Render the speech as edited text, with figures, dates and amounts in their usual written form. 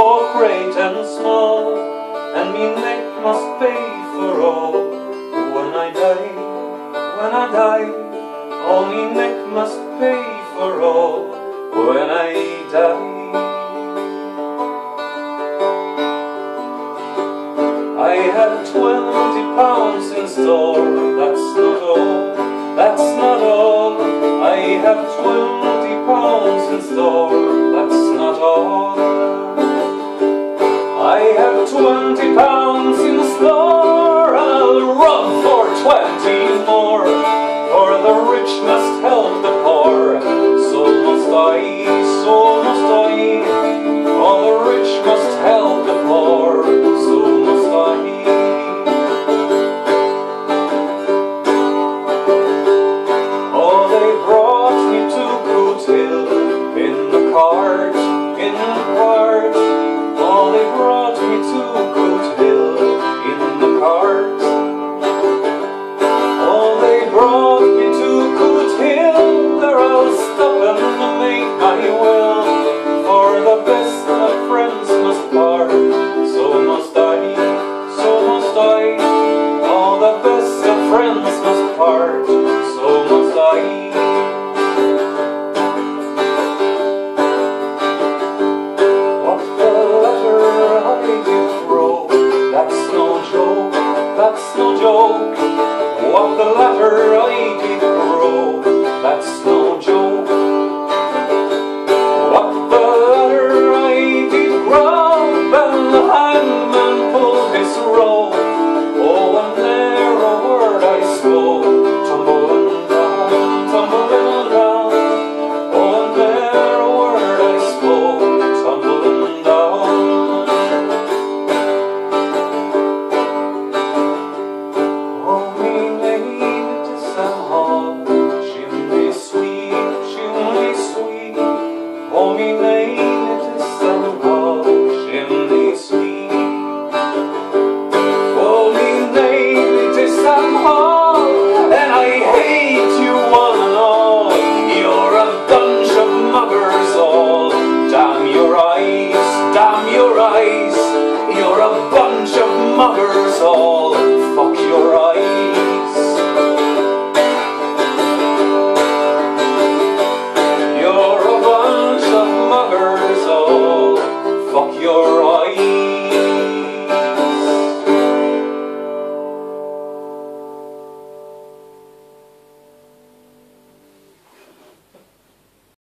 for great and small, and me neck must pay for all. When I die, all me neck must pay for all. When I die, I had 20 pounds in store. That's not all, that's not all. I have 20 pounds in store. That's not all. I have 20 pounds in store. I'll run for 20 more. For the rich must help the poor. So must I, so must I. For the rich must help the poor. So must I. Oh, they brought me to Coot Hill in the cart, in the cart. Oh, they brought me to Coot Hill in the cart. Oh, they brought me to Coot Hill. There I'll stop and make my will. For the best of friends must part. So must I, so must I. All the best of friends must part. So must I. That's no joke. What the latter I did grow. That's no joke. What the latter I did grow. And the hangman pulled his robe. Oh, and ne'er a word I spoke. Tumbling down, tumbling down. Oh, and ne'er a word I spoke. Tumbling down. Oh, me name it is somehow chimney sweet. Oh, me name it is somehow, and I hate you one and all. You're a bunch of muggers all. Damn your eyes, damn your eyes.